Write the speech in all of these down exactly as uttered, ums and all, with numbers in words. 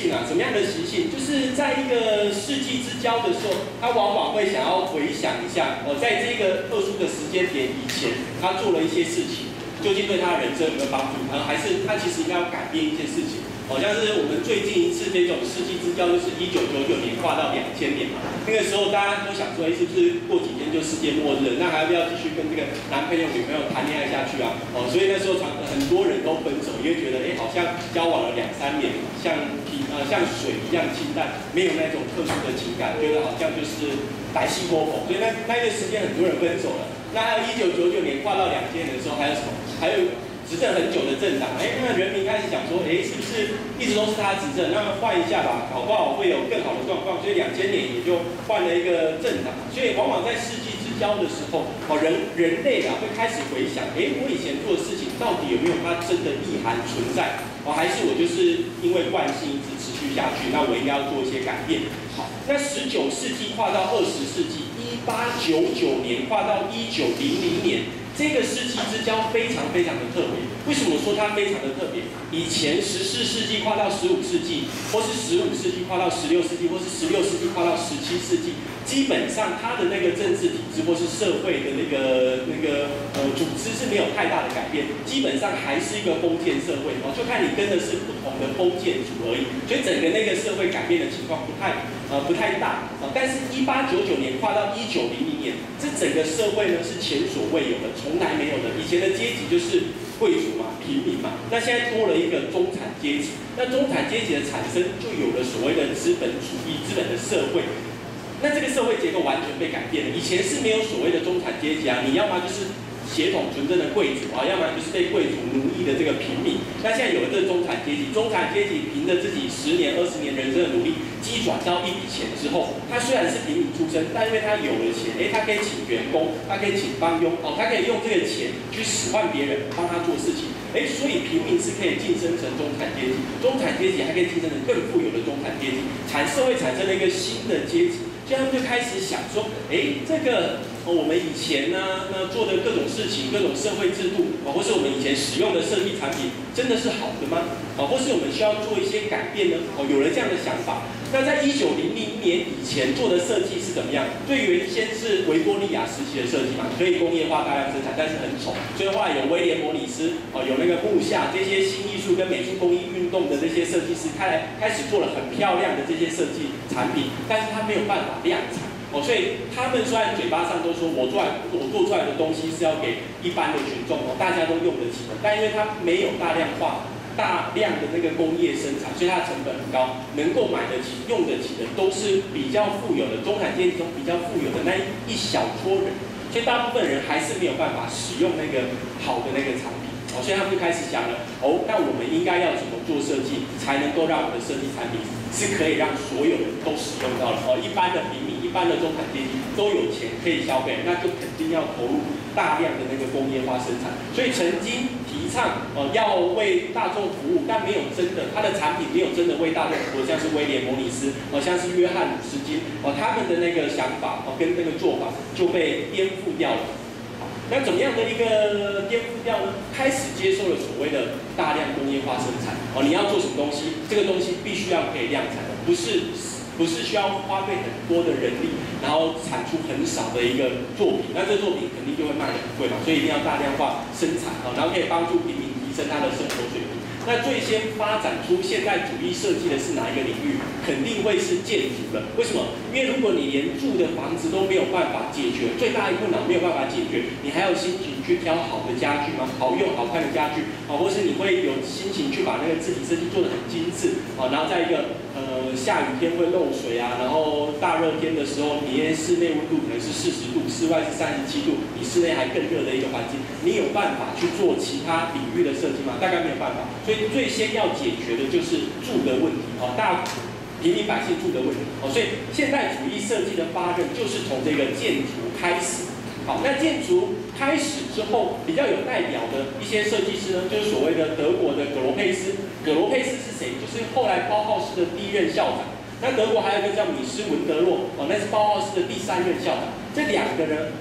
性啊，什么样的习性？就是在一个世纪之交的时候，他往往会想要回想一下，哦，在这个特殊的时间点以前，他做了一些事情，究竟对他人生有没有帮助？呃，还是他其实应该要改变一些事情？好像是我们最近一次这种世纪之交，就是一九九九年跨到两千年嘛。那个时候大家都想说，哎，是不是过几天就世界末日了？那还要不要继续跟这个男朋友、女朋友谈恋爱下去啊？哦，所以那时候常很多人都分手，因为觉得，哎，好像交往了两三年，像平呃像水一样清淡，没有那种特殊的情感，觉得好像就是白西波否。所以那那段时间很多人分手了。那还有一九九九年跨到两千年的时候，还有什么？还有执政很久的政党，哎，那人民开始想说，哎，是不是一直都是他执政？那换一下吧，搞不好会有更好的状况。所以两千年也就换了一个政党。所以往往在世纪之交的时候，哦，人人类啊会开始回想，哎，我以前做的事情到底有没有它真的意涵存在？哦，还是我就是因为惯性一直持续下去？那我应该要做一些改变。好，那十九世纪跨到二十世纪，一八九九年跨到一九零零年。这个世纪之交非常非常的特别，为什么说它非常的特别？以前十四世纪跨到十五世纪，或是十五世纪跨到十六世纪，或是十六世纪跨到十七世纪，基本上它的那个政治体制或是社会的那个那个呃组织是没有太大的改变，基本上还是一个封建社会哦，就看你跟的是不同的封建族而已，所以整个那个社会改变的情况不太呃不太大啊、呃。但是，一八九九年跨到一九零零年，这整个社会呢是前所未有的。从来没有的，以前的阶级就是贵族嘛、平民嘛，那现在多了一个中产阶级。那中产阶级的产生，就有了所谓的资本主义、资本的社会。那这个社会结构完全被改变了。以前是没有所谓的中产阶级啊，你要么就是血统纯正的贵族啊，要么就是被贵族奴役的这个平民。那现在有了这个中产阶级，中产阶级凭着自己十年、二十年人生的努力，积转到一笔钱之后，他虽然是平民出身，但因为他有了钱，哎，他可以请员工，他可以请帮佣，哦，他可以用这个钱去使唤别人帮他做事情，哎，所以平民是可以晋升成中产阶级，中产阶级还可以晋升成更富有的中产阶级，产社会产生了一个新的阶级。所以他们就开始想说，哎，这个、哦、我们以前呢，那做的各种事情、各种社会制度，啊、哦，或是我们以前使用的设计产品，真的是好的吗？啊、哦，或是我们需要做一些改变呢？哦，有了这样的想法。那在一九零零年以前做的设计是怎么样？最原先是维多利亚时期的设计嘛，可以工业化大量生产，但是很丑。所以后来有威廉摩里斯，哦，有那个木下这些新艺术跟美术工艺运动的这些设计师，开来开始做了很漂亮的这些设计产品，但是他没有办法量产。哦，所以他们虽然嘴巴上都说我做来我做出来的东西是要给一般的群众哦，大家都用得起的，但因为它没有大量化。大量的那个工业生产，所以它的成本很高，能够买得起、用得起的都是比较富有的中产阶级中比较富有的那一小撮人，所以大部分人还是没有办法使用那个好的那个产品，哦，所以他们就开始想了，哦，那我们应该要怎么做设计，才能够让我们的设计产品是可以让所有人都使用到的，哦，一般的平民、一般的中产阶级都有钱可以消费，那就肯定要投入大量的那个工业化生产，所以曾经提倡哦要为大众服务，但没有真的，它的产品没有真的为大众服务，像是威廉摩里斯，哦像是约翰鲁斯金，哦他们的那个想法哦跟那个做法就被颠覆掉了。好，那怎么样的一个颠覆掉呢？开始接受了所谓的大量工业化生产，哦你要做什么东西，这个东西必须要可以量产的，不是。不是需要花费很多的人力，然后产出很少的一个作品，那这作品肯定就会卖得很贵嘛，所以一定要大量化生产啊，然后可以帮助平民提升他的生活水平。那最先发展出现代主义设计的是哪一个领域？肯定会是建筑了。为什么？因为如果你连住的房子都没有办法解决，最大的困扰没有办法解决，你还有心情去挑好的家具吗？好用、好看的家具啊，或是你会有心情去把那个字体设计做得很精致啊，然后在一个呃下雨天会漏水啊，然后大热天的时候，你的室内温度可能是四十度，室外是三十七度，比室内还更热的一个环境，你有办法去做其他领域的设计吗？大概没有办法。所以最先要解决的就是住的问题哦，大平民百姓住的问题哦。所以现代主义设计的发轫就是从这个建筑开始。好，那建筑开始之后，比较有代表的一些设计师呢，就是所谓的德国的葛罗佩斯。葛罗佩斯是谁？就是后来包浩斯的第一任校长。那德国还有一个叫米斯文德洛，哦，那是包浩斯的第三任校长。这两个人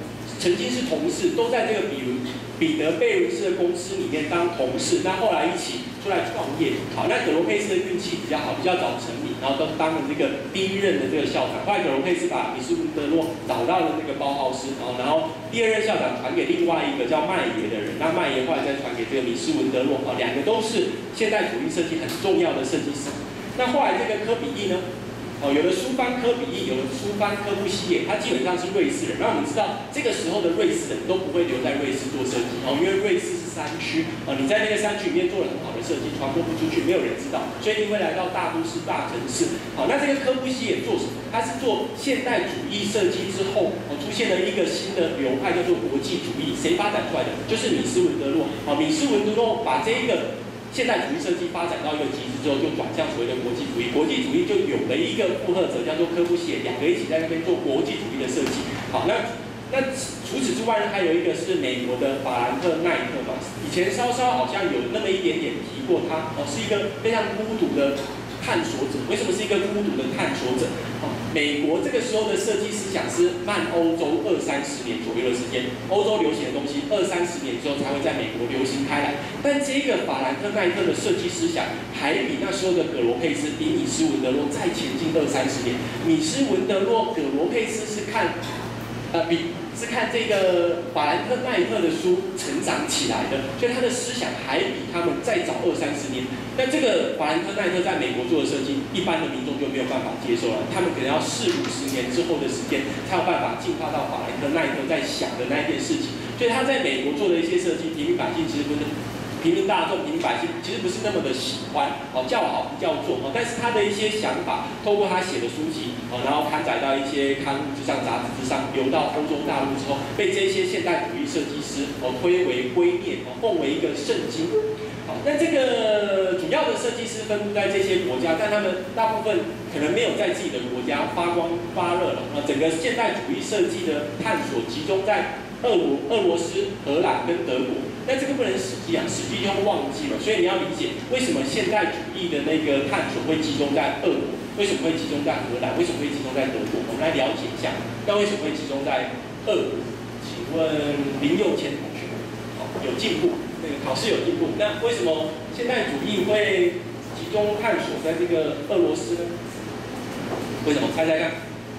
曾经是同事，都在这个比如彼得贝伦斯的公司里面当同事，那后来一起出来创业。好，那葛罗佩斯的运气比较好，比较早成名，然后都当了这个第一任的这个校长。后来葛罗佩斯把米斯文德洛找到了那个包豪斯，然后然后第二任校长传给另外一个叫麦耶的人，那麦耶后来再传给这个米斯文德洛，啊，两个都是现代主义设计很重要的设计师。那后来这个科比意呢？哦，有的苏方科比意，有的苏方科布西耶，他基本上是瑞士人。那我们知道，这个时候的瑞士人都不会留在瑞士做设计哦，因为瑞士是山区哦，你在那个山区里面做了很好的设计，传播不出去，没有人知道，所以你会来到大都市、大城市。好，那这个科布西耶做什么？他是做现代主义设计之后，哦，出现了一个新的流派，叫做国际主义。谁发展出来的？就是米斯文德洛。哦，米斯文德洛把这一个现代主义设计发展到一个极致之后，就转向所谓的国际主义。国际主义就有了一个附和者，叫做科布西耶，两个一起在那边做国际主义的设计。好，那那除此之外呢，还有一个是美国的法兰克奈特嘛，以前稍稍好像有那么一点点提过他，哦，是一个非常孤独的探索者。为什么是一个孤独的探索者？哦，美国这个时候的设计思想是慢欧洲二三十年左右的时间，欧洲流行的东西二三十年之后才会在美国流行开来。但这个法兰克奈特的设计思想还比那时候的葛罗佩斯、比米斯文德洛再前进二三十年。米斯文德洛、葛罗佩斯是看，呃，比。是看这个法兰克奈特的书成长起来的，所以他的思想还比他们再早二三十年。那这个法兰克奈特在美国做的设计，一般的民众就没有办法接受了，他们可能要四五十年之后的时间，才有办法进化到法兰克奈特在想的那一件事情。所以他在美国做的一些设计，平民百姓其实不是。平民大众、平民百姓其实不是那么的喜欢，哦，叫好不叫座，哦，但是他的一些想法，透过他写的书籍，哦，然后刊载到一些刊物之上、杂志之上，流到欧洲大陆之后，被这些现代主义设计师，哦，推为圭臬，哦，奉为一个圣经。好，那这个主要的设计师分布在这些国家，但他们大部分可能没有在自己的国家发光发热了，啊，整个现代主义设计的探索集中在俄罗、俄罗斯、荷兰跟德国。那这个不能史记啊，史记就忘记了，所以你要理解为什么现代主义的那个探索会集中在俄国，为什么会集中在荷兰，为什么会集中在德国？我们来了解一下，那为什么会集中在俄国？请问林佑谦同学，好，有进步，那个考试有进步。那为什么现代主义会集中探索在这个俄罗斯呢？为什么？猜猜看。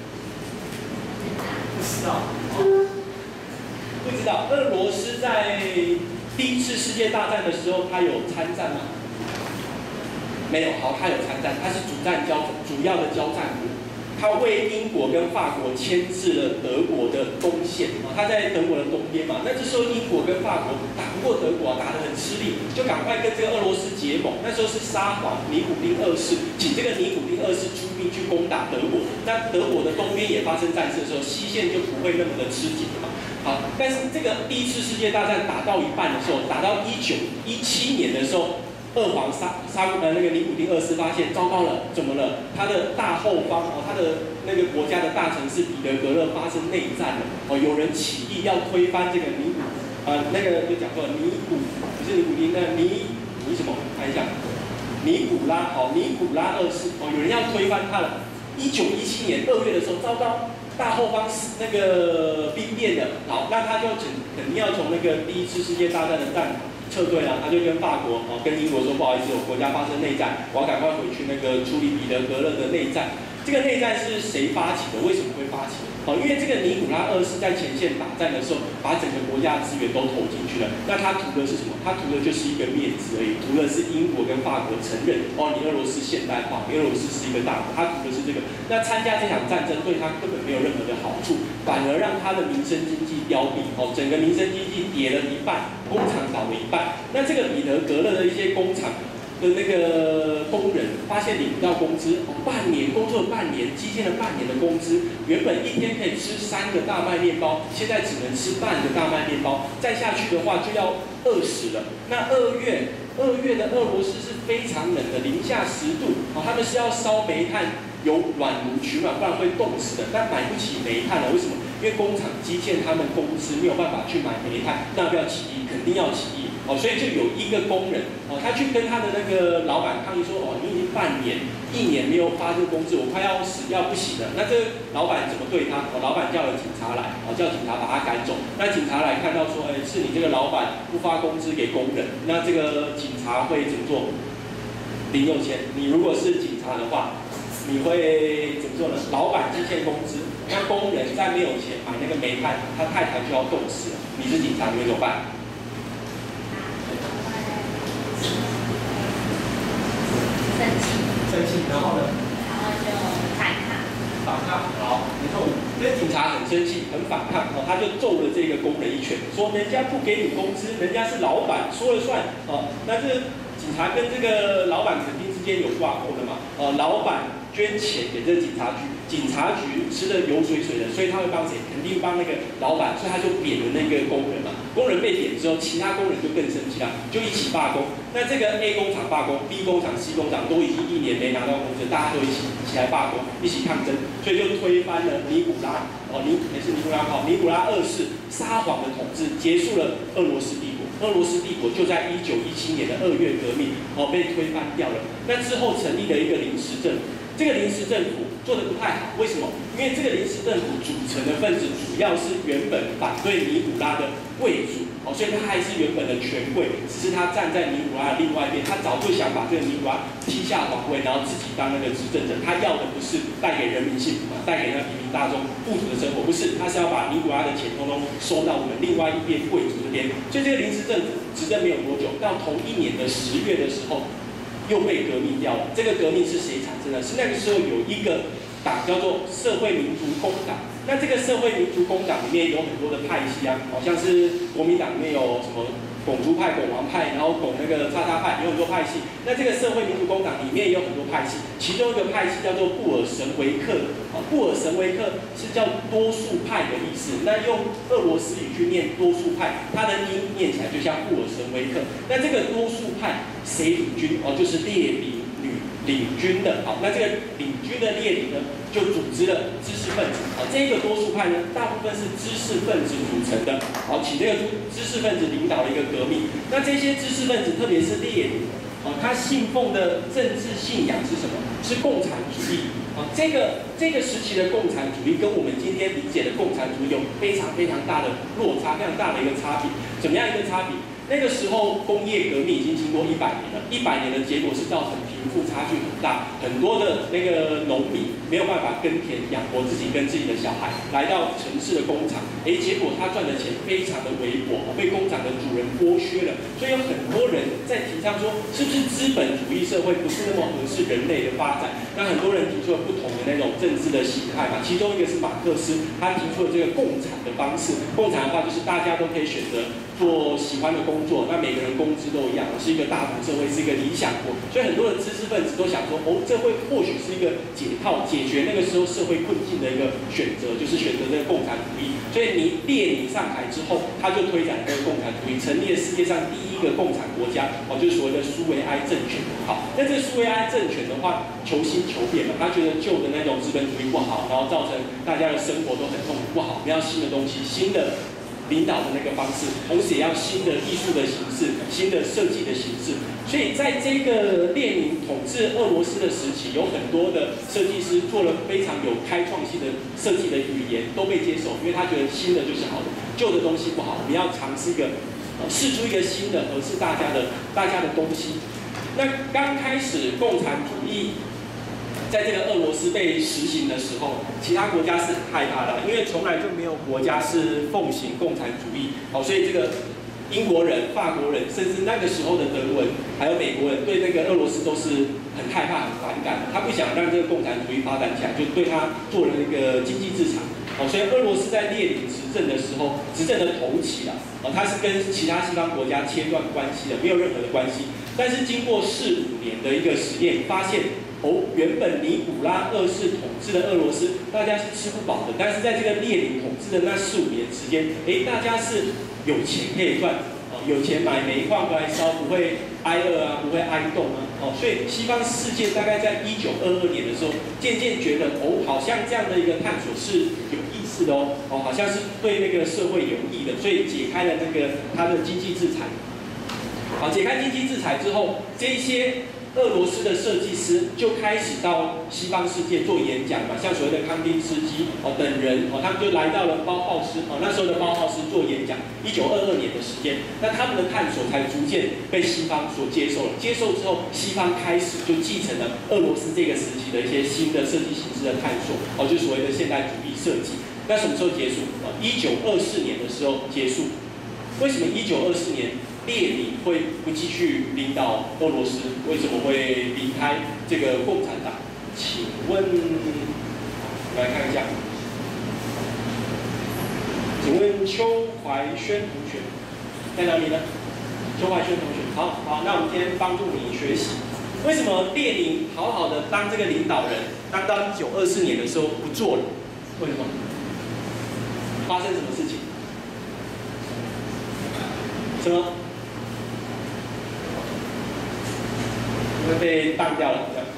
不知道。不知道。俄罗斯在第一次世界大战的时候，他有参战吗？没有。好，他有参战，他是主战交主要的交战国。他为英国跟法国牵制了德国的东线啊，他在德国的东边嘛。那这时候英国跟法国打不过德国，打得很吃力，就赶快跟这个俄罗斯结盟。那时候是沙皇尼古丁二世，请这个尼古丁二世出兵去攻打德国。那德国的东边也发生战事的时候，西线就不会那么的吃紧了嘛。好，但是这个第一次世界大战打到一半的时候，打到一九一七年的时候。二皇沙沙呃那个尼古丁二世发现，糟糕了，怎么了？他的大后方哦，他的那个国家的大城市彼得格勒发生内战了哦，有人起义要推翻这个尼古呃那个就讲过尼古不是尼古丁，那尼尼什么？看一下，尼古拉哦，尼古拉二世哦，有人要推翻他了。一九一七年二月的时候，糟糕，大后方那个兵变了，好，那他就肯肯定要从那个第一次世界大战的战场。撤退了，他就跟法国哦，跟英国说不好意思，我国家发生内战，我要赶快回去那个处理彼得格勒的内战。这个内战是谁发起的？为什么会发起？哦，因为这个尼古拉二世在前线打战的时候，把整个国家的资源都投进去了。那他图的是什么？他图的就是一个面子而已，图的是英国跟法国承认哦，你俄罗斯现代化，你俄罗斯是一个大国，他图的是这个。那参加这场战争对他根本没有任何的好处，反而让他的民生经济凋敝哦，整个民生经济跌了一半，工厂倒了一半。那这个彼得格勒的一些工厂的那个工人发现领不到工资，哦，半年工作了半年，积欠了半年的工资，原本一天可以吃三个大麦面包，现在只能吃半个大麦面包，再下去的话就要饿死了。那二月，二月的俄罗斯是非常冷的，零下十度，哦，他们是要烧煤炭，有暖炉取暖，不然会冻死的。但买不起煤炭了，为什么？因因为工厂基建他们公司没有办法去买煤炭，那要不要起义？肯定要起义哦，所以就有一个工人哦，他去跟他的那个老板抗议说，哦，你已经半年、一年没有发这个工资，我快要死要不行了。那这个老板怎么对他？哦，老板叫了警察来，哦，叫警察把他赶走。那警察来看到说，哎，是你这个老板不发工资给工人，那这个警察会怎么做？零用钱。你如果是警察的话，你会怎么做呢？老板积欠工资，那工人再没有钱买那个煤炭，他太太就要冻死了。你是警察，你会怎么办？ 生气， 生气，然后呢？ 然后就反抗。 反抗，好，没错。这警察很生气，很反抗，哦，他就揍了这个工人一拳，说人家不给你工资，人家是老板说了算，哦，那这警察跟这个老板肯定之间有挂钩的嘛，呃，老板捐钱给这个警察局，警察局吃的油水水的，所以他会帮谁？肯定帮那个老板，所以他就贬了那个工人嘛。工人被贬之后，其他工人就更生气了，就一起罢工。那这个 A 工厂罢工 ，B 工厂、C 工厂都已经一年没拿到工资，大家都一起一起来罢工，一起抗争，所以就推翻了尼古拉哦，尼也是尼古拉好，尼古拉二世撒谎的统治，结束了俄罗斯帝国。俄罗斯帝国就在一九一七年的二月革命哦被推翻掉了。那之后成立了一个临时政府。这个临时政府做得不太好，为什么？因为这个临时政府组成的分子主要是原本反对尼古拉的贵族，哦，所以他还是原本的权贵，只是他站在尼古拉的另外一边，他早就想把这个尼古拉踢下皇位，然后自己当那个执政者。他要的不是带给人民幸福嘛，带给那平民大众富足的生活，不是，他是要把尼古拉的钱通通收到我们另外一边贵族这边。所以这个临时政府执政没有多久，到同一年的十月的时候。又被革命掉了。这个革命是谁产生的？是那个时候有一个党叫做社会民族工党。那这个社会民族工党里面有很多的派系啊，好像是国民党里面有什么拱猪派、拱王派，然后拱那个叉叉派，有很多派系。那这个社会民族工党里面也有很多派系，其中一个派系叫做布尔什维克。啊，布尔什维克是叫多数派的意思。那用俄罗斯语去念多数派，它的音念起来就像布尔什维克。那这个多数派谁领军？哦，就是列宁女领军的。好，那这个领军的列宁呢，就组织了知识分子。好，这个多数派呢，大部分是知识分子组成的。好，请这个知识分子领导了一个革命。那这些知识分子，特别是列宁，哦，他信奉的政治信仰是什么？是共产主义。啊，这个这个时期的共产主义跟我们今天理解的共产主义有非常非常大的落差，非常大的一个差别。怎么样一个差别？那个时候工业革命已经经过一百年了，一百年的结果是造成贫富差距很大，很多的那个农民没有办法耕田养活自己跟自己的小孩，来到城市的工厂，哎，结果他赚的钱非常的微薄，被工厂的主人剥削了，所以有很多人在提倡说，是不是资本主义社会不是那么合适人类的发展？那很多人提出了不同的那种政治的形态嘛，其中一个是马克思，他提出了这个共产的方式，共产的话就是大家都可以选择做喜欢的工作，那每个人工资都一样，是一个大同社会，是一个理想国。所以很多的知识分子都想说，哦，这会或许是一个解套，解决那个时候社会困境的一个选择，就是选择这个共产主义。所以你列宁上台之后，他就推展这个共产主义，成立了世界上第一个共产国家，哦，就是所谓的苏维埃政权。好，那这个苏维埃政权的话，求新求变嘛，他觉得旧的那种资本主义不好，然后造成大家的生活都很痛苦，不好，我们要新的东西，新的领导的那个方式，同时也要新的艺术的形式、新的设计的形式。所以在这个列宁统治俄罗斯的时期，有很多的设计师做了非常有开创性的设计的语言都被接受，因为他觉得新的就是好的，旧的东西不好，我们要尝试一个，呃，试出一个新的合适大家的大家的东西。那刚开始共产主义在这个俄罗斯被实行的时候，其他国家是很害怕的，因为从来就没有国家是奉行共产主义。好，所以这个英国人、法国人，甚至那个时候的德国人，还有美国人，对那个俄罗斯都是很害怕、很反感的。他不想让这个共产主义发展起来，就对他做了一个经济制裁。好，所以俄罗斯在列宁执政的时候，执政的头期啊，哦，他是跟其他西方国家切断关系的，没有任何的关系。但是经过四五年的一个实验，发现哦，原本尼古拉二世统治的俄罗斯，大家是吃不饱的，但是在这个列宁统治的那四五年时间，哎，大家是有钱可以赚，哦，有钱买煤矿回来烧，不会挨饿啊，不会挨冻啊，哦，所以西方世界大概在一九二二年的时候，渐渐觉得哦，好像这样的一个探索是有意思的哦，哦，好像是对那个社会有益的，所以解开了那个它的经济制裁。好，解开经济制裁之后，这一些俄罗斯的设计师就开始到西方世界做演讲嘛，像所谓的康定斯基哦等人哦，他们就来到了包浩斯哦，那时候的包浩斯做演讲，一九二二年的时间，那他们的探索才逐渐被西方所接受了。接受之后，西方开始就继承了俄罗斯这个时期的一些新的设计形式的探索哦，就所谓的现代主义设计。那什么时候结束？啊，一九二四年的时候结束。为什么一九二四年列宁会不继续领导俄罗斯？为什么会离开这个共产党？请问，我们来看一下。请问邱怀轩同学在哪里呢？邱怀轩同学，好好，那我们今天帮助你学习。为什么列宁好好的当这个领导人，当到一九二四年的时候不做了？为什么？发生什么事情？什么？因为被当掉了，这样。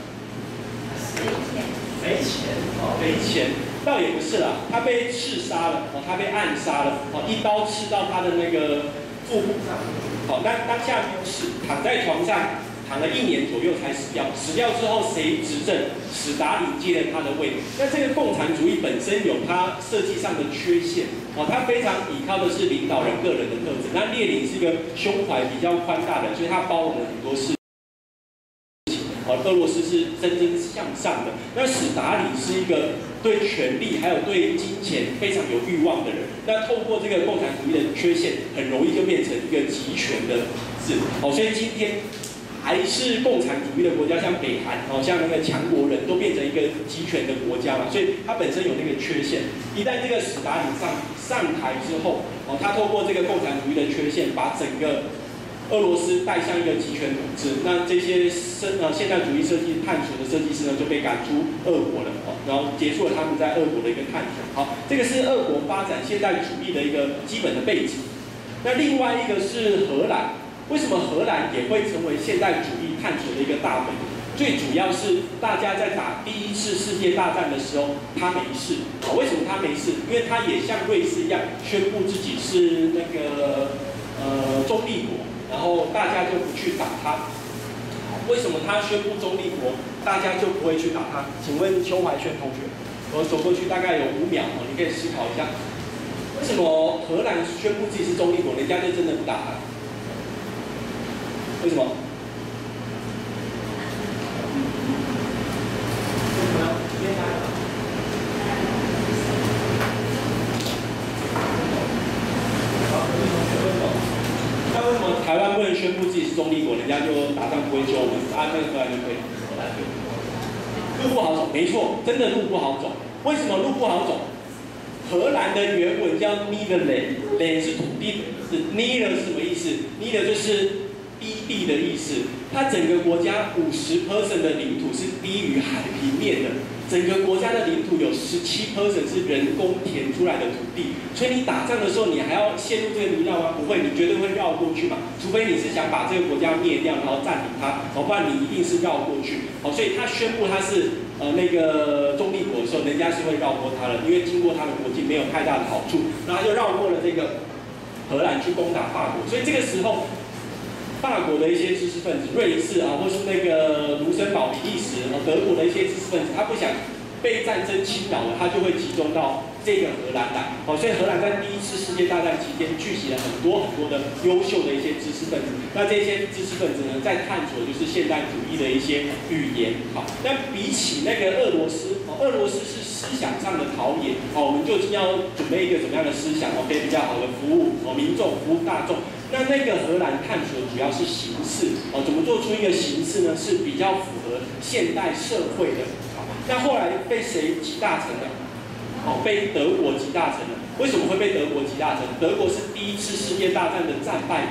没钱哦，没钱，倒也不是啦，他被刺杀了哦，他被暗杀了哦，一刀刺到他的那个腹部上，好，但当下没有死，躺在床上躺了一年左右才死掉。死掉之后谁执政？史达林接了他的位。那这个共产主义本身有它设计上的缺陷哦，它非常依靠的是领导人个人的特质。那列宁是一个胸怀比较宽大的，所以他包容了很多事。哦，俄罗斯是蒸蒸向上的。那史达林是一个对权力还有对金钱非常有欲望的人。那透过这个共产主义的缺陷，很容易就变成一个集权的制。哦，所以今天还是共产主义的国家，像北韩，哦，像那个强国人都变成一个集权的国家嘛，所以它本身有那个缺陷。一旦这个史达林上上台之后，哦，他透过这个共产主义的缺陷，把整个俄罗斯带向一个集权统治，那这些生呃现代主义设计探索的设计师呢，就被赶出俄国了哦，然后结束了他们在俄国的一个探索。好，这个是俄国发展现代主义的一个基本的背景。那另外一个是荷兰，为什么荷兰也会成为现代主义探索的一个大本营？最主要是大家在打第一次世界大战的时候，他没事。好，为什么他没事？因为他也像瑞士一样宣布自己是那个呃中立国。然后大家就不去打他，为什么他宣布中立国，大家就不会去打他？请问邱怀轩同学，我走过去大概有五秒哦，你可以思考一下，为什么荷兰宣布自己是中立国，人家就真的不打他？为什么？为什么呢？因为他。那为什么台湾不能宣布自己是中立国，人家就打仗不会救我们，啊，那个荷兰就可以？路不好走，没错，真的路不好走。为什么路不好走？荷兰的原文叫 Nederland， 是土地的意思 ，Neder 是什么意思 ？Neder 就是低地的意思。它整个国家五十 percent 的领土是低于海平面的。整个国家的领土有十七 percent 是人工填出来的土地，所以你打仗的时候，你还要陷入这个泥淖吗？不会，你绝对会绕过去嘛。除非你是想把这个国家灭掉，然后占领它，哦，不然你一定是绕过去。哦，所以他宣布他是呃那个中立国的时候，人家是会绕过他的，因为经过他的国境没有太大的好处，然后他就绕过了这个荷兰去攻打法国，所以这个时候。法国的一些知识分子，瑞士啊，或是那个卢森堡、比利时、德国的一些知识分子，他不想被战争侵扰了，他就会集中到这个荷兰来。好，所以荷兰在第一次世界大战期间聚集了很多很多的优秀的一些知识分子。那这些知识分子呢，在探索就是现代主义的一些语言。好，但比起那个俄罗斯，哦，俄罗斯是思想上的陶冶。好，我们究竟要准备一个怎么样的思想，哦，可以比较好的服务哦民众，服务大众。那那个荷兰探索主要是形式哦，怎么做出一个形式呢？是比较符合现代社会的。好，那后来被谁集大成了？哦，被德国集大成了。为什么会被德国集大成？德国是第一次世界大战的战败国，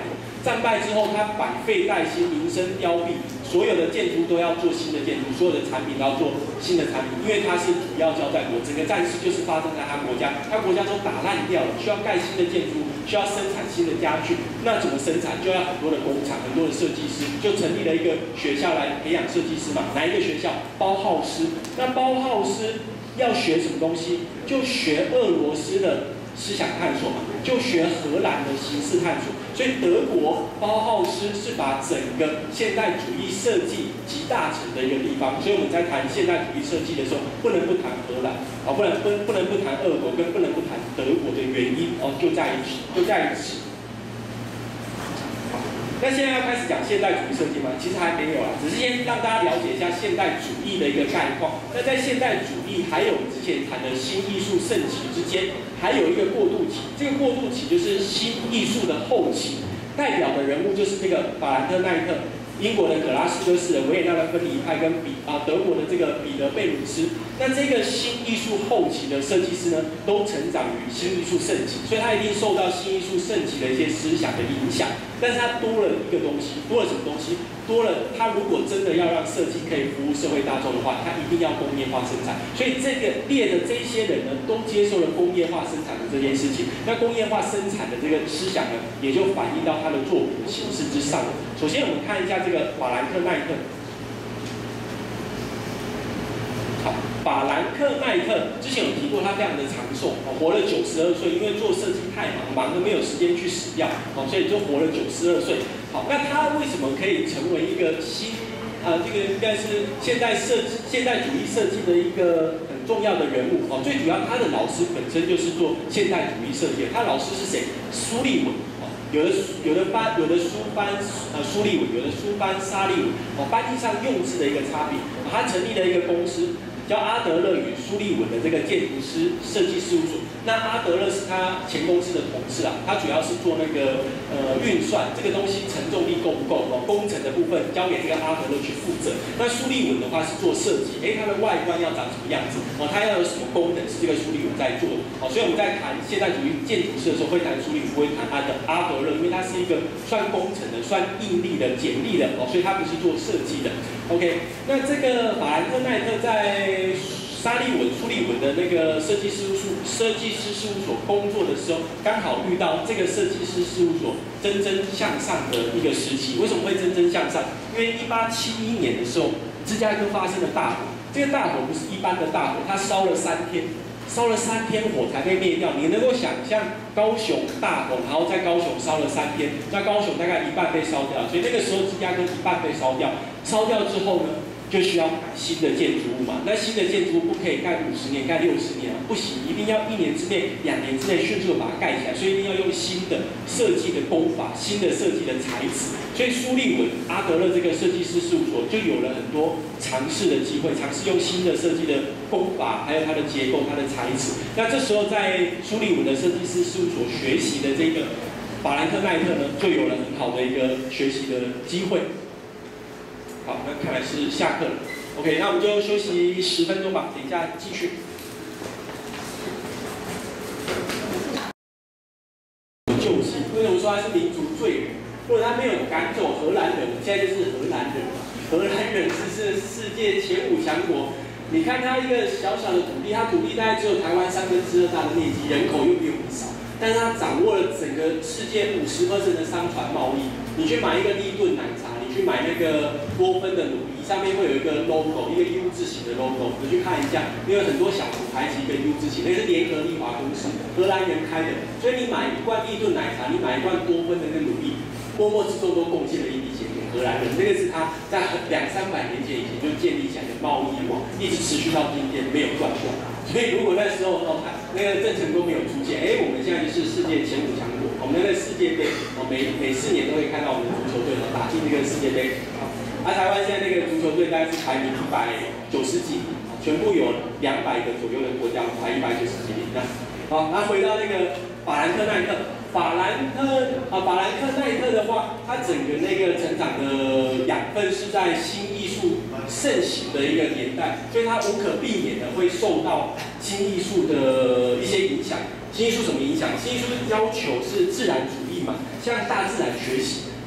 战败之后，他百废待兴，民生凋敝，所有的建筑都要做新的建筑，所有的产品都要做新的产品，因为他是主要交战国，整个战事就是发生在他国家，他国家都打烂掉了，需要盖新的建筑，需要生产新的家具，那怎么生产？就要很多的工厂，很多的设计师，就成立了一个学校来培养设计师嘛。哪一个学校？包浩斯。那包浩斯要学什么东西？就学俄罗斯的思想探索嘛，就学荷兰的形式探索。所以德国包浩斯是把整个现代主义设计集大成的一个地方。所以我们在谈现代主义设计的时候，不能不谈荷兰，啊，不能不不能不谈俄国，跟不能不谈德国的原因哦，就在于就在于此。那现在要开始讲现代主义设计吗？其实还没有啦，只是先让大家了解一下现代主义的一个概况。那在现代主义还有之前谈的新艺术盛期之间，还有一个过渡期。这个过渡期就是新艺术的后期，代表的人物就是这个法兰克奈特、英国的葛拉斯哥式的维也纳的分离派跟比啊德国的这个彼得贝鲁斯。那这个新艺术后期的设计师呢，都成长于新艺术盛期，所以他一定受到新艺术盛期的一些思想的影响。但是他多了一个东西，多了什么东西？多了，他如果真的要让设计可以服务社会大众的话，他一定要工业化生产。所以这个列的这些人呢，都接受了工业化生产的这件事情。那工业化生产的这个思想呢，也就反映到他的作品的形式之上。首先，我们看一下这个法兰克奈特。好，法兰克奈特之前有提过，他非常的长寿，活了九十二岁，因为做设计太忙，忙得没有时间去死掉，哦，所以就活了九十二岁。好，那他为什么可以成为一个新，呃，这个应该是现代设计、现代主义设计的一个很重要的人物哦。最主要，他的老师本身就是做现代主义设计的，他老师是谁？苏利文。有的有的翻有的书翻呃苏利文，有的书翻沙利文，哦，翻译上用字的一个差别。哦，他成立了一个公司，叫阿德勒与苏利文的这个建筑师设计事务所。那阿德勒是他前公司的同事啊，他主要是做那个呃运算，这个东西承重力够不够哦，工程的部分交给这个阿德勒去负责。那苏利文的话是做设计，哎，它的外观要长什么样子哦，它要有什么功能是这个苏利文在做哦，所以我们在谈现代主义建筑师的时候会谈苏利文，不会谈他的阿德勒，因为他是一个算工程的、算应力的、简历的哦，所以他不是做设计的。OK， 那这个法兰克奈特在沙利文、苏利文的那个设计事务所、设计师事务所工作的时候，刚好遇到这个设计师事务所蒸蒸向上的一个时期。为什么会蒸蒸向上？因为一八七一年的时候，芝加哥发生了大火。这个大火不是一般的大火，它烧了三天，烧了三天火才被灭掉。你能够想象高雄大火，然后在高雄烧了三天，那高雄大概一半被烧掉，所以那个时候芝加哥一半被烧掉。烧掉之后呢？就需要买新的建筑物嘛，那新的建筑物不可以盖五十年、盖六十年啊，不行，一定要一年之内、两年之内迅速的把它盖起来，所以一定要用新的设计的工法、新的设计的材质。所以苏利文、阿德勒这个设计师事务所就有了很多尝试的机会，尝试用新的设计的工法，还有它的结构、它的材质。那这时候在苏利文的设计师事务所学习的这个法兰克奈特呢，就有了很好的一个学习的机会。好，那看来是下课了。OK， 那我们就休息十分钟吧，等一下继续。救济，为什么说他是民族罪人？如果他没有赶走荷兰人，现在就是荷兰人嘛。荷兰人是是世界前五强国。你看他一个小小的土地，他土地大概只有台湾三分之二大的面积，人口又比我们少，但是他掌握了整个世界五十%的商船贸易。你去买一个立顿奶茶。去买那个多芬的乳液，上面会有一个 logo， 一个 U 字形的 logo， 你去看一下，因为很多小品牌是一个 U 字形，那是联合利华公司，荷兰人开的，所以你买一罐立顿奶茶，你买一罐多芬的那个乳液，默默之中都贡献了一笔钱给荷兰人，这个是他在两三百年前以前就建立起来的贸易网，一直持续到今天没有断过。所以如果那时候哦，那个郑成功没有出现，哎，我们现在就是世界前五强国，我们那个世界杯哦，每每四年都会看到我们的足球队打进这个世界杯。好，而、啊、台湾现在那个足球队大概是排名一百九十几名，全部有两百个左右的国家，排一百九十几名的。好，那回到那个法兰克奈特，法兰克啊，法兰克奈特的话，他整个那个成长的养分是在新艺术盛行的一个年代，所以他无可避免的会受到新艺术的一些影响。新艺术什么影响？新艺术的要求是自然主义嘛，向大自然学习。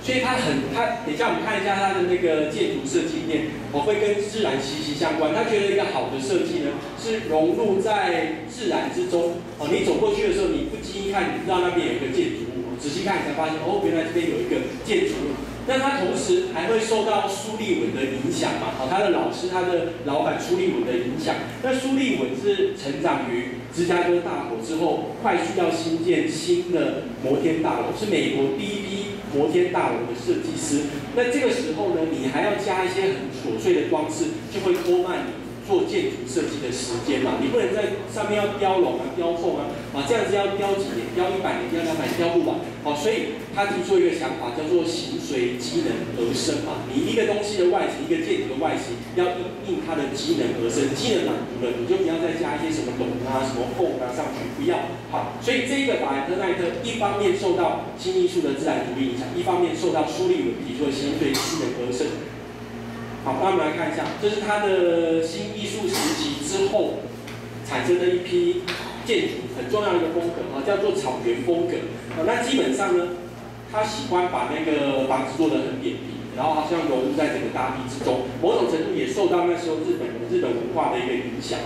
所以它很，它等一下我们看一下它的那个建筑设计面，我会跟自然息息相关。他觉得一个好的设计呢，是融入在自然之中。哦，你走过去的时候，你不经意看，你不知道那边有一个建筑物，仔细看你才发现，哦，原来这边有一个建筑物。那他同时还会受到苏立文的影响嘛？好，他的老师、他的老板苏立文的影响。那苏立文是成长于芝加哥大火之后，快速要新建新的摩天大楼，是美国第一批摩天大楼的设计师。那这个时候呢，你还要加一些很琐碎的装饰，就会拖慢你做建筑设计的时间嘛。你不能在上面要雕龙啊、雕凤啊，啊这样子要雕几年？雕一百年、雕两百年，雕不完。好，所以他提出一个想法，叫做形随机能而生嘛。你一个东西的外形，一个建筑的外形，要因应它的机能而生。机能满足了，你就不要再加一些什么龙啊、什么凤啊上去，不要。好，所以这个法兰克奈特一方面受到新艺术的自然主义影响，一方面受到苏立文提出的形随机能而生。好，那我们来看一下，这是他的新艺术时期之后产生的一批建筑很重要的一个风格啊，叫做草原风格啊。那基本上呢，他喜欢把那个房子做得很扁平，然后好像融入在整个大地之中，某种程度也受到那时候日本人日本文化的一个影响。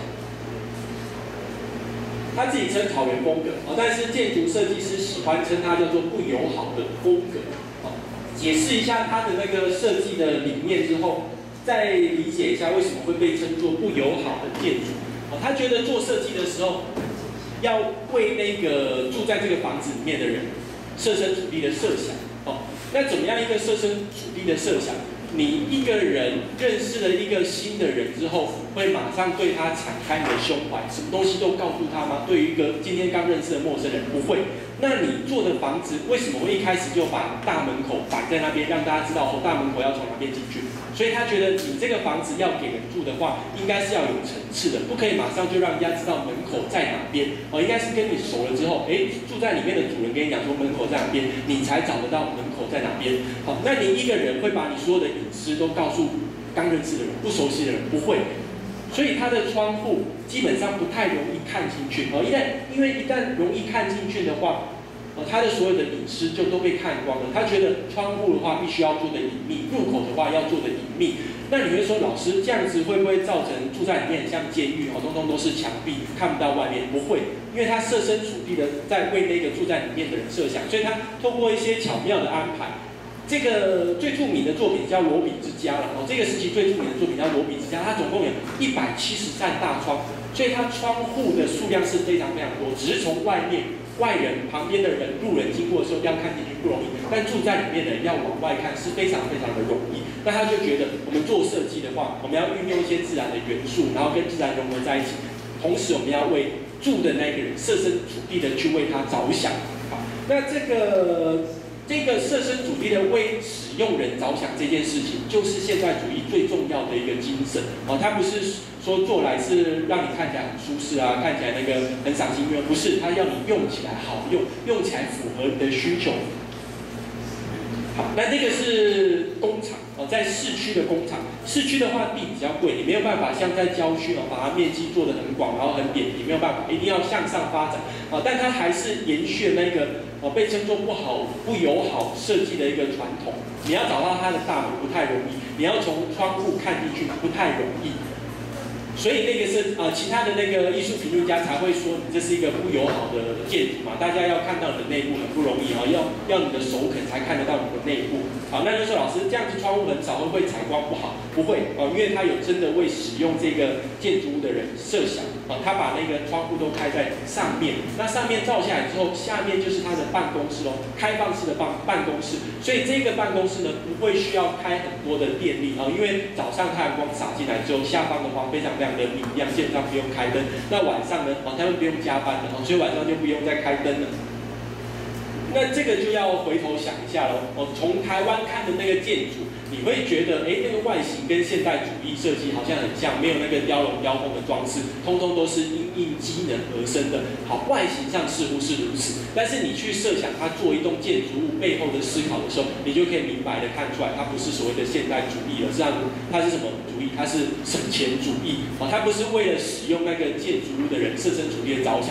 他自己称草原风格啊，但是建筑设计师喜欢称它叫做不友好的风格啊。解释一下他的那个设计的理念之后，再理解一下为什么会被称作不友好的建筑。哦，他觉得做设计的时候，要为那个住在这个房子里面的人设身处地的设想。哦，那怎么样一个设身处地的设想？你一个人认识了一个新的人之后，会马上对他敞开你的胸怀，什么东西都告诉他吗？对于一个今天刚认识的陌生人，不会。那你做的房子为什么会一开始就把大门口摆在那边，让大家知道说大门口要从哪边进去？所以他觉得你这个房子要给人住的话，应该是要有层次的，不可以马上就让人家知道门口在哪边。哦，应该是跟你熟了之后，哎，住在里面的主人跟你讲说门口在哪边，你才找得到门口在哪边。好，那你一个人会把你所有的隐私都告诉刚认识的人，不熟悉的人不会。所以它的窗户基本上不太容易看进去。哦，一旦因为一旦容易看进去的话，哦，他的所有的隐私就都被看光了。他觉得窗户的话必须要做的隐秘，入口的话要做的隐秘。那你会说，老师这样子会不会造成住在里面很像监狱？哦，通通都是墙壁，看不到外面。不会，因为他设身处地的在为那个住在里面的人设想，所以他透过一些巧妙的安排。这个最著名的作品叫《罗比之家》了。哦，这个时期最著名的作品叫《罗比之家》，它总共有一百七十扇大窗，所以它窗户的数量是非常非常多。只是从外面外人旁边的人路人经过的时候要看进去不容易，但住在里面的人要往外看是非常非常的容易。那他就觉得我们做设计的话，我们要运用一些自然的元素，然后跟自然融合在一起，同时我们要为住的那个人设身处地的去为他着想。好，那这个。这个设身处地的为使用人着想这件事情，就是现代主义最重要的一个精神哦。它不是说做来是让你看起来很舒适啊，看起来那个很赏心悦目，不是，它要你用起来好用，用起来符合你的需求。好，那这个是工厂哦，在市区的工厂，市区的话地比较贵，你没有办法像在郊区哦，把它面积做得很广，然后很扁平，没有办法，一定要向上发展啊。但它还是延续那个哦被称作不好、不友好设计的一个传统。你要找到它的大门不太容易，你要从窗户看进去不太容易。所以那个是呃，其他的那个艺术评论家才会说你这是一个不友好的建筑嘛，大家要看到你的内部很不容易啊，要要你的手肯才看得到你的内部。好，那就说老师这样子窗户很少，会不会采光不好？不会哦，因为他有真的为使用这个建筑物的人设想啊，他把那个窗户都开在上面，那上面照下来之后，下面就是他的办公室哦，开放式的办办公室，所以这个办公室呢不会需要开很多的电力啊，因为早上太阳光洒进来之后，下方的话非常非常的明亮，基本上不用开灯。那晚上呢，哦，他们不用加班了，哦，所以晚上就不用再开灯了。那这个就要回头想一下喽。哦，从台湾看的那个建筑，你会觉得，哎，那个外形跟现代主义设计好像很像，没有那个雕龙雕凤的装饰，通通都是因应机能而生的。好，外形上似乎是如此，但是你去设想它做一栋建筑物背后的思考的时候，你就可以明白的看出来，它不是所谓的现代主义了，是它它是什么主义？它是省钱主义。哦，它不是为了使用那个建筑物的人设身处地的着想。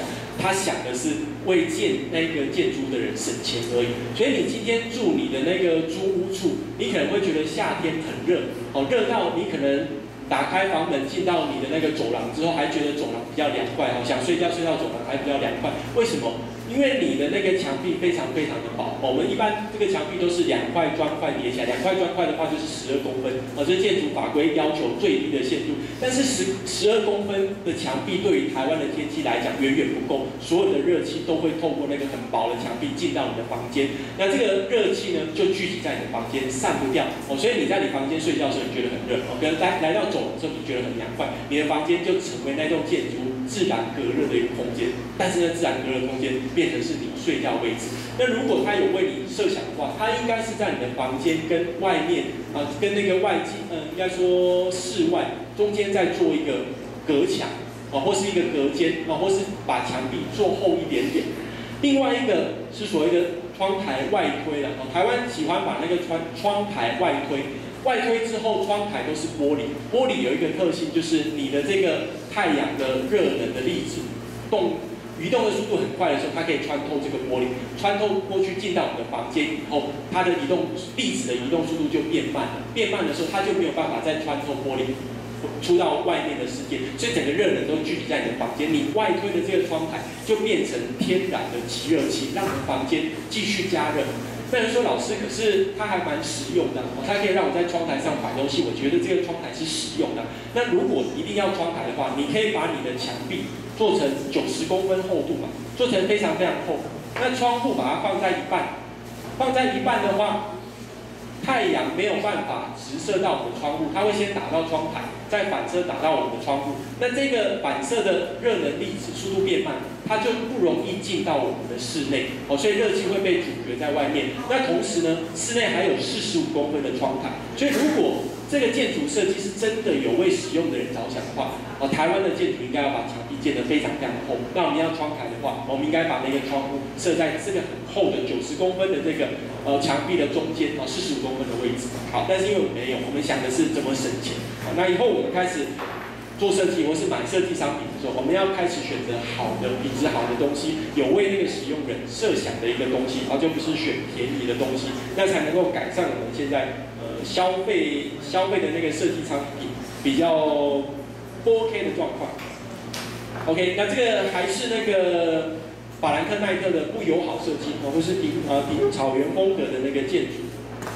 他想的是为建那个建筑的人省钱而已。所以你今天住你的那个租屋处，你可能会觉得夏天很热，哦，热到你可能打开房门进到你的那个走廊之后，还觉得走廊比较凉快，哦，想睡觉睡到走廊还比较凉快。为什么？因为你的那个墙壁非常非常的薄，我们一般这个墙壁都是两块砖块叠起来，两块砖块的话就是十二公分，哦，这是建筑法规要求最低的限度。但是十十二公分的墙壁对于台湾的天气来讲远远不够，所有的热气都会透过那个很薄的墙壁进到你的房间，那这个热气呢就聚集在你的房间，散不掉，哦，所以你在你房间睡觉的时候你觉得很热，哦，可能来来到走廊的时候你觉得很凉快，你的房间就成为那栋建筑自然隔热的一个空间。但是呢，自然隔热空间变成是你睡觉位置。那如果它有为你设想的话，它应该是在你的房间跟外面啊，跟那个外界，呃，应该说室外中间再做一个隔墙，啊，或是一个隔间，啊，或是把墙壁做厚一点点。另外一个是所谓的窗台外推了，啊，台湾喜欢把那个窗窗台外推。外推之后，窗台都是玻璃。玻璃有一个特性，就是你的这个太阳的热能的粒子动移动的速度很快的时候，它可以穿透这个玻璃，穿透过去进到你的房间以后，它的移动粒子的移动速度就变慢了。变慢的时候，它就没有办法再穿透玻璃出到外面的世界，所以整个热能都聚集在你的房间。你外推的这个窗台就变成天然的集热器，让你的房间继续加热。那人说老师，可是它还蛮实用的，它可以让我在窗台上摆东西，我觉得这个窗台是实用的。那如果一定要窗台的话，你可以把你的墙壁做成九十公分厚度嘛，做成非常非常厚。那窗户把它放在一半，放在一半的话，太阳没有办法直射到我们的窗户，它会先打到窗台，再反射打到我们的窗户。那这个反射的热能粒子速度变慢，它就不容易进到我们的室内，哦，所以热气会被阻绝在外面。那同时呢，室内还有四十五公分的窗台，所以如果这个建筑设计是真的有为使用的人着想的话，哦，台湾的建筑应该要把墙壁建得非常非常厚。那我们要窗台的话，我们应该把那个窗户设在这个很厚的九十公分的这个呃墙壁的中间，哦，四十五公分的位置。好，但是因为我们没有，我们想的是怎么省钱。好，那以后我们开始做设计或是买设计商品的时候，我们要开始选择好的、品质好的东西，有为那个使用人设想的一个东西，而就不是选便宜的东西，那才能够改善我们现在呃消费消费的那个设计商品比较不 OK 的状况。OK， 那这个还是那个法兰克奈特的不友好设计，或是平呃平草原风格的那个建筑。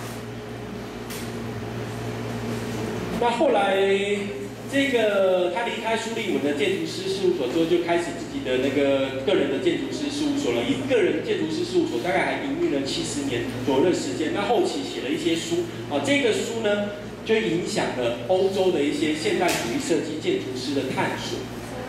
那后来。这个他离开苏利文的建筑师事务所之后，就开始自己的那个个人的建筑师事务所了。以个人建筑师事务所大概还营运了七十年左右的时间。那后期写了一些书，啊，这个书呢就影响了欧洲的一些现代主义设计建筑师的探索。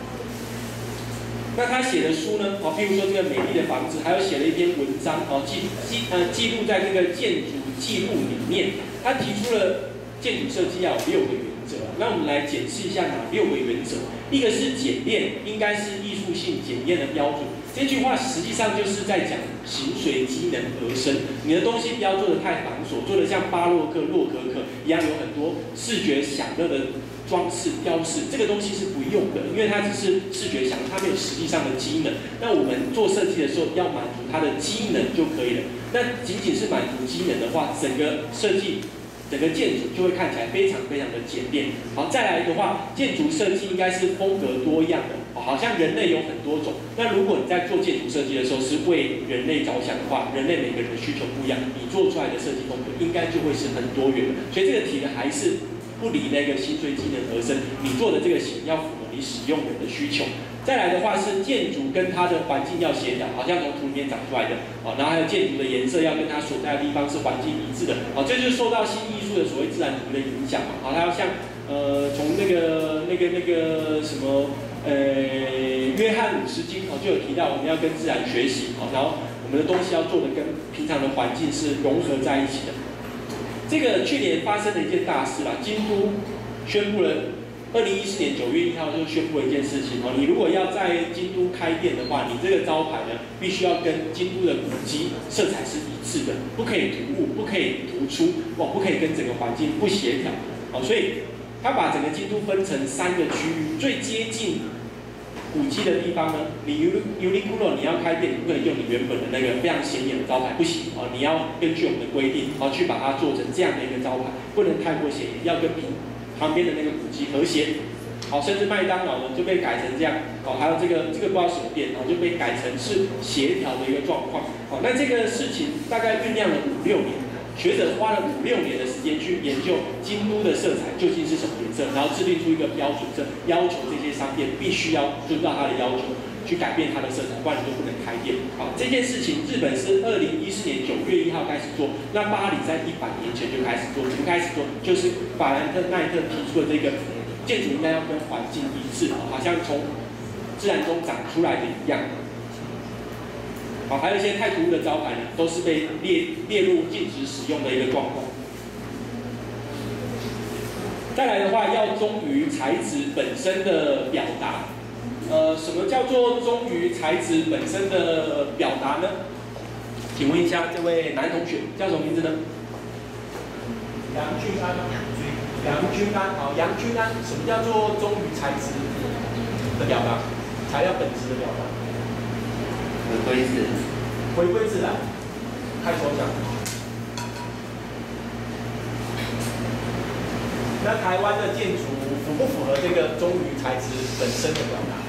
那他写的书呢，啊，譬如说这个美丽的房子，还有写了一篇文章，啊，记记呃记录在这个建筑记录里面。他提出了建筑设计要有六个原则。那我们来检视一下哪六个原则。一个是简练，应该是艺术性检验的标准。这句话实际上就是在讲形随机能而生。你的东西不要做得太繁琐，做得像巴洛克、洛可可一样有很多视觉享乐的装饰、雕饰，这个东西是不用的，因为它只是视觉享乐，它没有实际上的机能。那我们做设计的时候要满足它的机能就可以了。那仅仅是满足机能的话，整个设计。整个建筑就会看起来非常非常的简练。好，再来的话，建筑设计应该是风格多样的，好像人类有很多种。那如果你在做建筑设计的时候是为人类着想的话，人类每个人的需求不一样，你做出来的设计风格应该就会是很多元的。所以这个题呢，还是不离那个形随机能而生，你做的这个型要符合你使用人的需求。再来的话是建筑跟它的环境要协调，好像从图里面长出来的，哦，然后还有建筑的颜色要跟它所在的地方是环境一致的，哦，这就是受到新艺术的所谓自然主义的影响嘛，好，它要像呃从那个那个那个什么呃约翰五十金哦就有提到我们要跟自然学习，哦，然后我们的东西要做的跟平常的环境是融合在一起的。这个去年发生的一件大事啦，京都宣布了。二零一四年九月一号就宣布了一件事情哦，你如果要在京都开店的话，你这个招牌呢，必须要跟京都的古迹色彩是一致的，不可以突兀，不可以突出，哦，不可以跟整个环境不协调，哦，所以他把整个京都分成三个区域，最接近古迹的地方呢，你 Uniqlo 你要开店，你不可能用你原本的那个非常显眼的招牌，不行哦，你要根据我们的规定，哦去把它做成这样的一个招牌，不能太过显眼，要跟平旁边的那个古迹和谐。好，甚至麦当劳呢就被改成这样，哦，还有这个这个不知道什么店，哦就被改成是协调的一个状况。哦，那这个事情大概酝酿了五六年。学者花了五六年的时间去研究京都的色彩究竟是什么颜色，然后制定出一个标准，这要求这些商店必须要遵照它的要求去改变它的色彩，不然你就不能开店。好，这件事情日本是二零一四年九月一号开始做，那巴黎在一百年前就开始做，怎么开始做？就是法兰克奈特提出的这个建筑应该要跟环境一致，好像从自然中长出来的一样。好，还有一些太突兀的招牌呢，都是被列列入禁止使用的一个状况。再来的话，要忠于材质本身的表达。呃，什么叫做忠于材质本身的表达呢？请问一下这位男同学叫什么名字呢？杨君安。杨君安，好，杨君安，什么叫做忠于材质的表达？材料本质的表达。 回归自然， 回归自然，太抽象。那台湾的建筑符不符合这个忠于材质本身的表达？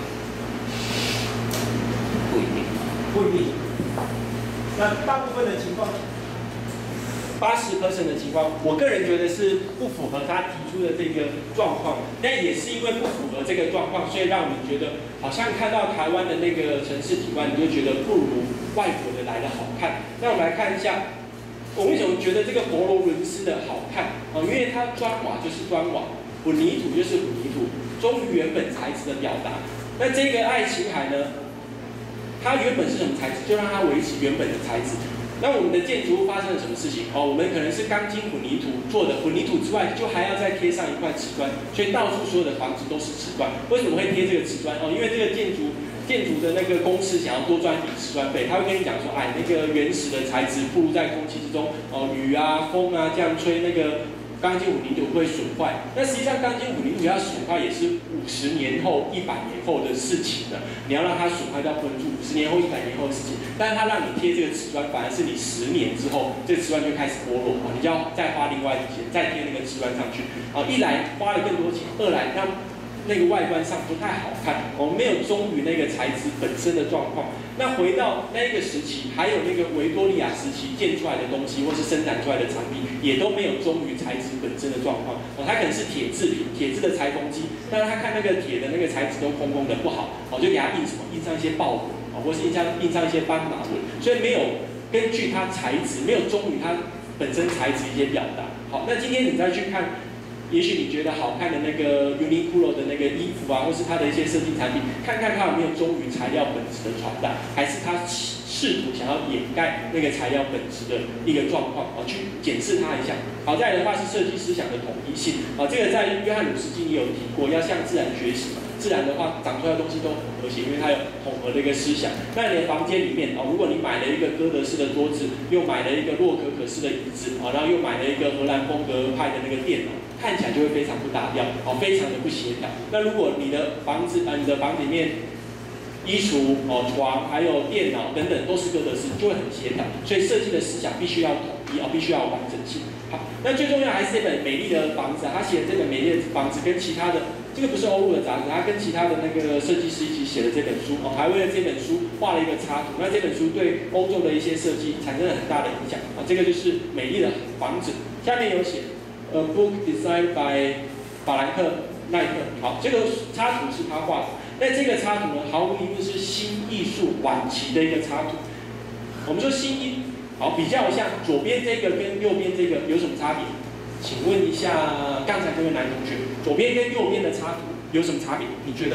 不一定， 不一定。那大部分的情况，八十 percent 的情况，我个人觉得是不符合他提出的这个状况。但也是因为不符合这个状况，所以让我们觉得好像看到台湾的那个城市景观，你就觉得不如外国的来的好看。那我们来看一下，我为什么觉得这个佛罗伦斯的好看？哦，因为它砖瓦就是砖瓦，混凝土就是混凝土，忠于原本材质的表达。那这个爱琴海呢，它原本是什么材质，就让它维持原本的材质。那我们的建筑物发生了什么事情？哦，我们可能是钢筋混凝土做的，混凝土之外，就还要再贴上一块瓷砖，所以到处所有的房子都是瓷砖。为什么会贴这个瓷砖？哦，因为这个建筑建筑的那个公司想要多赚一笔瓷砖费，他会跟你讲说，哎，那个原始的材质暴露在空气之中，哦，雨啊、风啊这样吹，那个钢筋混凝土会损坏。那实际上钢筋混凝土要损坏也是五十年后、一百年后的事情了。你要让它损坏到分住五十年后、一百年后的事情，但是它让你贴这个瓷砖，反而是你十年之后，这个瓷砖就开始剥落，你就要再花另外一笔钱再贴那个瓷砖上去。啊，一来花了更多钱，二来让那个外观上不太好看，我们没有忠于那个材质本身的状况。那回到那一个时期，还有那个维多利亚时期建出来的东西，或是生产出来的产品，也都没有忠于材质本身的状况。哦，它可能是铁制品，铁制的裁缝机，但是他看那个铁的那个材质都空空的不好，哦，就给它印什么，印上一些豹纹，哦，或是印上印上一些斑马纹，所以没有根据它材质，没有忠于它本身材质一些表达。好，那今天你再去看。也许你觉得好看的那个 Uniqlo 的那个衣服啊，或是它的一些设计产品，看看它有没有忠于材料本质的传达，还是它试图想要掩盖那个材料本质的一个状况啊，去检视它一下。好，再来的话是设计思想的统一性啊，这个在约翰鲁斯金也有提过，要向自然学习。自然的话，长出来的东西都很和谐，因为它有统合的一个思想。那你的房间里面啊，如果你买了一个哥德式的桌子，又买了一个洛可可式的椅子啊，然后又买了一个荷兰风格派的那个电脑，看起来就会非常不搭调，哦，非常的不协调。那如果你的房子啊，你的房子里面衣橱、哦床还有电脑等等都是哥德式，就会很协调。所以设计的思想必须要统一啊，必须要有完整性。好，那最重要还是这本《美丽的房子》，他写的这本《美丽的房子》跟其他的。这个不是欧陆的杂志，他跟其他的那个设计师一起写的这本书哦，还为了这本书画了一个插图。那这本书对欧洲的一些设计产生了很大的影响啊。这个就是美丽的房子，下面有写，A book designed by 法兰克奈特。好，这个插图是他画的。那这个插图呢，毫无疑问是新艺术晚期的一个插图。我们说新艺，好，比较一下左边这个跟右边这个有什么差别？请问一下刚才这位男同学，左边跟右边的插图有什么差别？你觉得？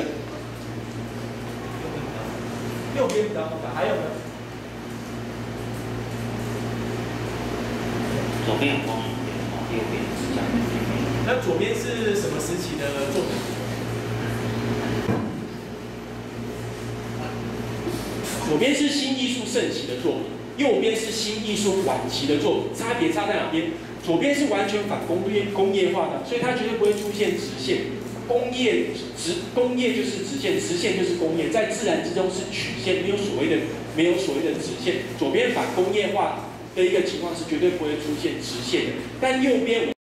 右边比较复杂，还有呢？ 左边有光影，右边是这样。 那左边是什么时期的作品？左边是新艺术盛期的作品，右边是新艺术晚期的作品，差别差在哪边？左边是完全反工业工业化的，所以它绝对不会出现直线， 工业直工业就是直线，直线就是工业，在自然之中是曲线，没有所谓的没有所谓的直线。左边反工业化的一个情况是绝对不会出现直线的，但右边我